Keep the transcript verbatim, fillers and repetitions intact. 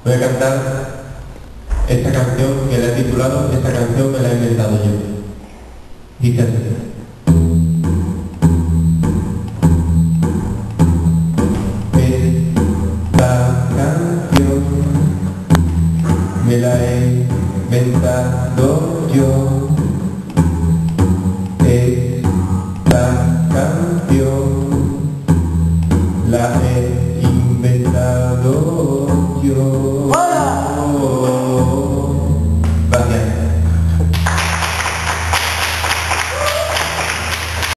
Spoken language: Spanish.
Voy a cantar esta canción que la he titulado Esta canción me la he inventado yo. Dice así. Esta canción me la he inventado yo. Esta canción la he inventado yo.